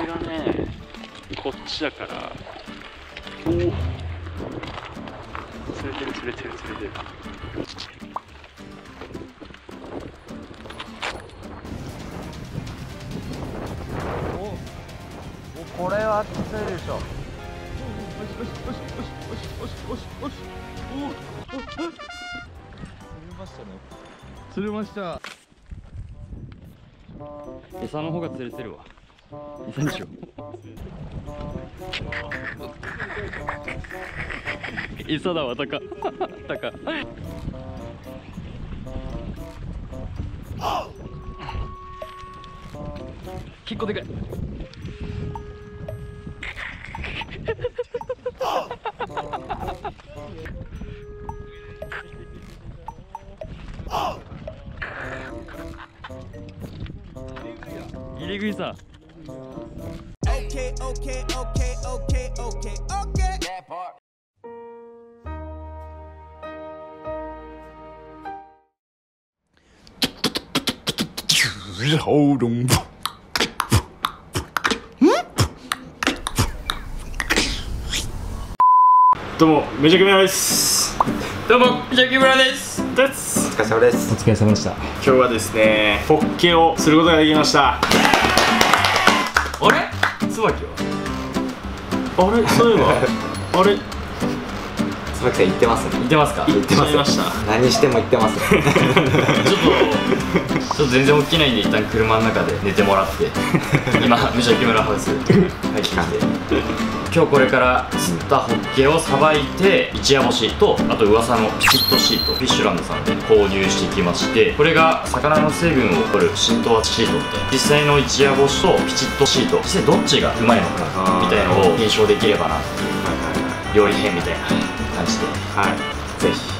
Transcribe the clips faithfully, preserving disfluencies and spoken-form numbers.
がねこっちだから。おお、釣れてる釣れてる釣れてる。 おお、これは釣れるでしょ。よしよしよしよしよしよしよし。おお、釣れましたね。釣れました。 餌の方が釣れてるわ。餌にしよう。餌だわ、タカ。タカ。結構でかい。入れ食いさ。 どうも、めちゃく村です。 どうも、めちゃく村です。 です。 お疲れ様です。お疲れ様でした。 今日はですね、ホッケをすることができました。 あれ？椿は？ あれ、そういえば、あれ、 椿さん言ってますね。 言ってますか？ 言ってました。 何しても言ってますね。 ちょっと、ちょっと全然起きないんで一旦車の中で寝てもらって、今むしゃき村ハウス入ってきて、今日これから釣ったホッケをさばいて一夜干しと、あと噂のピチッとシート、フィッシュランドさんで購入してきまして、これが魚の成分を取る浸透圧シートみたいな、実際の一夜干しとピチッとシート、実際どっちがうまいのかみたいなのを検証できればなっていう料理編みたいな感じで、 はい、ぜひ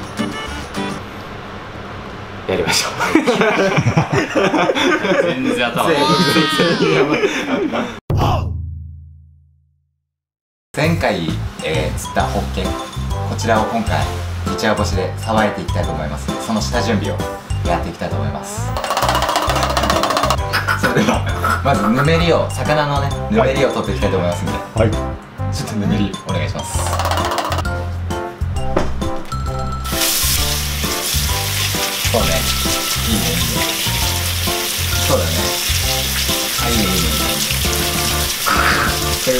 やりましょう。全然頭が前回、えー、釣ったホッケ、こちらを今回一夜干しでさばいていきたいと思います。その下準備をやっていきたいと思います。それではまずぬめりを、魚のねぬめりを取っていきたいと思いますので、はい、ちょっとぬめりお願いします。そうね、いいねいいね、そうだね、あ、いいねいいね、これ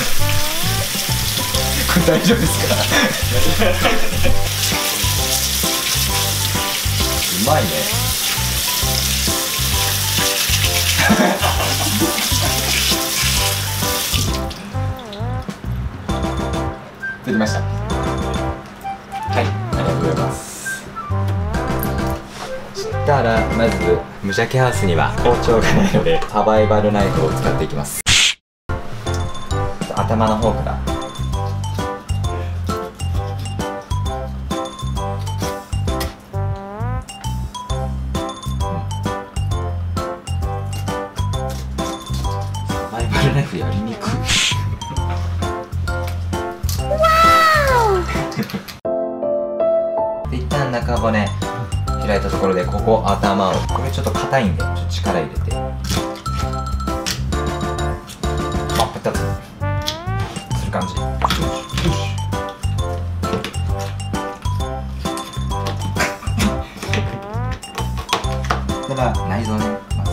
これ大丈夫ですか？うまいね。できました。はい、ありがとうございます。そしたらまず無邪気ハウスには包丁がないのでサバイバルナイフを使っていきます。頭の方からサバイバルナイフやりにくい。で一旦中骨開いたところで、ここ頭を、これちょっと硬いんでちょっと力入れて、真っ二つする感じ。では内臓ね、まず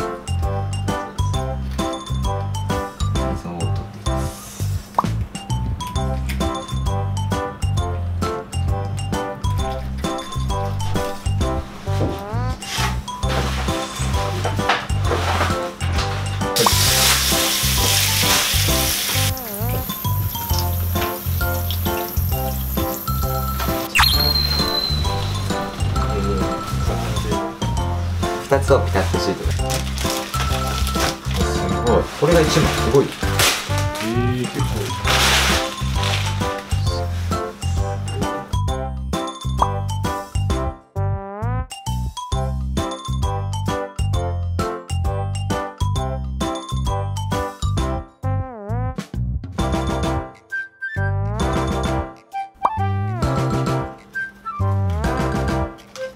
内臓を取っていきます。ふたつをピタッとシートで、すごい、これがいちまい、すごい。えー、結構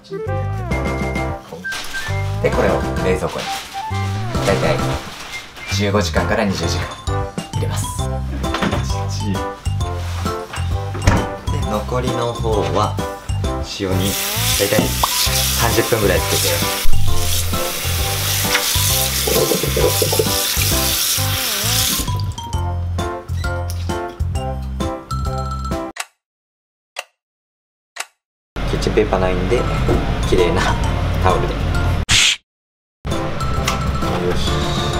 で、これを冷蔵庫にだいたいじゅうごじかんからにじゅうじかん入れます。で残りの方は塩にだいたいさんじゅっぷんぐらいつけてキッチンペーパーないんで綺麗なタオルでよし、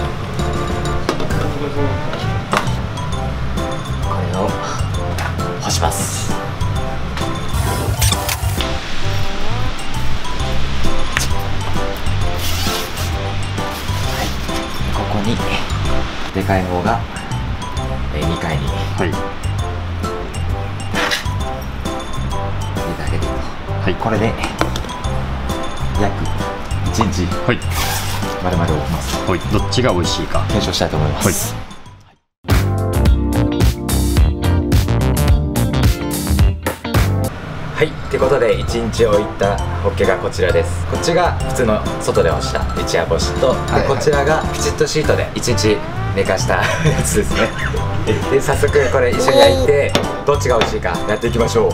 これを干します。はい、ここにでかい方がにかいにはい入れてあげると、 はい、 これで約いちにちはい丸々置きます。 はい、どっちが美味しいか検証したいと思います。はい、ってことでいちにち置いたホッケがこちらです。こっちが普通の外で干した一夜干しと、でこちらがピチッとシートでいちにち寝かしたやつですね。で早速これ一緒に焼いてどっちが美味しいかやっていきましょう。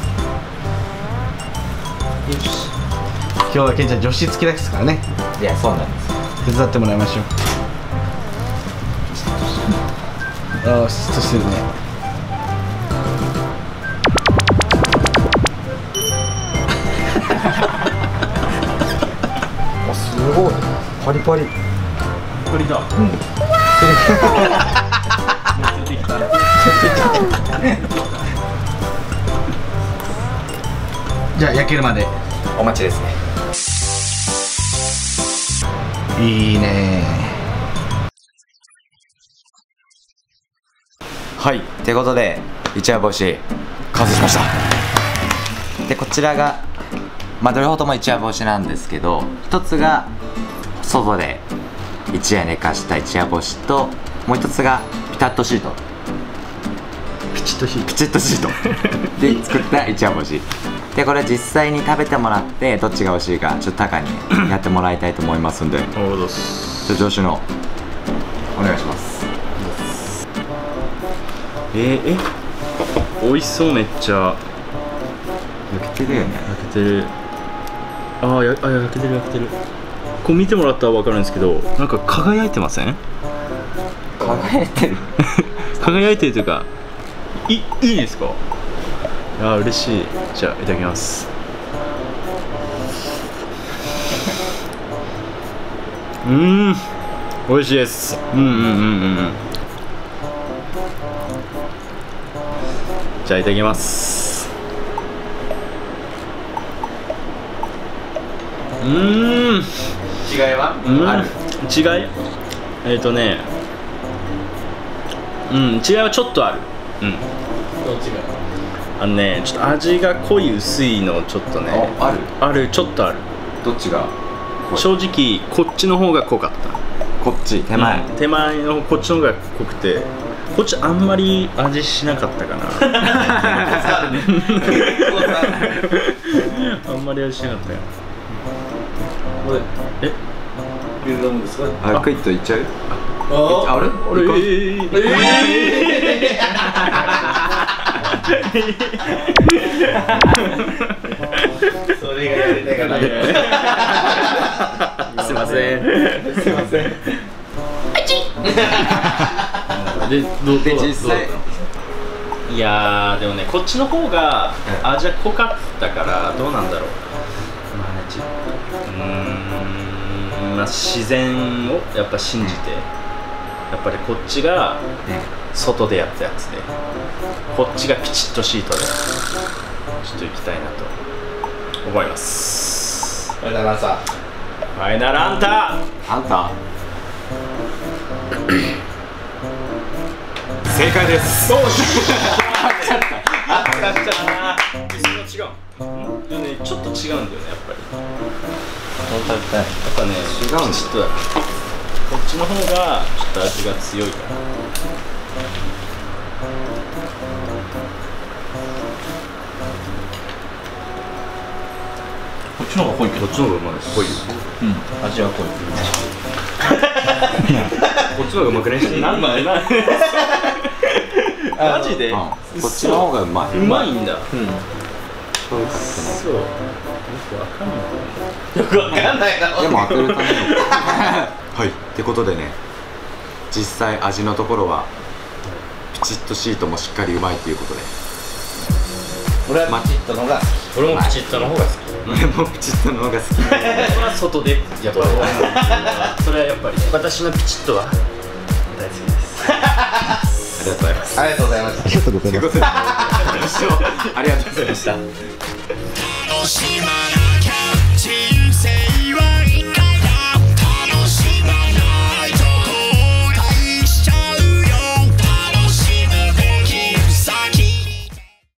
今日はケンちゃん女子付きですからね。 いや、そうなんです。 手伝ってもらいましょう。ああ、シュッとしてるね。 あ、すごいパリパリ。 これだ。 うん。 じゃあ焼けるまでお待ちですね。 いいね。 はい、ってことで一夜干し完成しました。でこちらがまあ両方とも一夜干しなんですけど、一つが外で一夜寝かした一夜干しと、もう一つがピタッとシートピチッとシートピチッとシートで作った一夜干しで、これ実際に食べてもらってどっちが美味しいかちょっとタカにやってもらいたいと思いますんで、 おうどす。 ちょっと上司のお願いします。 えー、え美味しそう。めっちゃ焼けてるよね。 焼けてる。あーやあ焼けてる焼けてる。こう見てもらったら分かるんですけど、なんか輝いてません？ 輝いてる輝いてるというか、いいいですか？いやー嬉しい。じゃあいただきます。うーん、美味しいです。うんうんうんうんうん。じゃあいただきます。うーん、 違いはうん、 ある。 違いえっ、ー、とね、うん、違いはちょっとある。うん、 どっちがあのね、ちょっと味が濃い薄いのちょっとね、 あるある、ちょっとある。 どっちが正直こっちの方が濃かった。 こっち手前、 うん手前のこっちの方が濃くて、こっちあんまり味しなかったかなあんまり味しなかったよ。え水飲むんですか？ あ、クイッといっちゃう？ ああれ？ 俺えー、えそれがやりたいかな。 すいません。 すいません。 で、どうで実際いやーでもね、こっちの方が味は濃かったからどうなんだろう。まあね、ちうーん、まあ、自然をやっぱ信じて、やっぱりこっちが外でやったやつで、こっちがピチッとシートでちょっと行きたいなと思います。 ありがとうございました。 ファイナルアンター。 あんた正解です。 どうしあっちゃったな。それは違う。うんでね、ちょっと違うんだよね、やっぱり。やっぱね、 違うんだ。 ちょっとこっちの方がちょっと味が強いから。 こっちの方が濃いけど。 こっちの方がまだ濃いよ。 うん。味は濃い。 こっちの方がうまくねなんだよなマジで、 うん、こっちの方がうまい。 うまいんだ。うん。 そうかってそう。よくわかんない。 よくわかんないな。 でも当てるためにはいってことでね、実際味のところはピチッとシートもしっかりうまいっていうことで、 俺はピチッとのが好き。 俺もピチッとの方が好き。 俺もピチッとの方が好き。 これは外でやっぱそれはやっぱり私のピチッとは大好きです。 ありがとうございます。 ありがとうございました。 ありがとうございます。ありがとうございました。